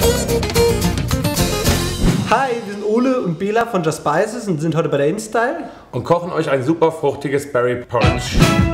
Hi, wir sind Ole und Bela von Just Spices und sind heute bei der InStyle und kochen euch ein super fruchtiges Berry Porridge.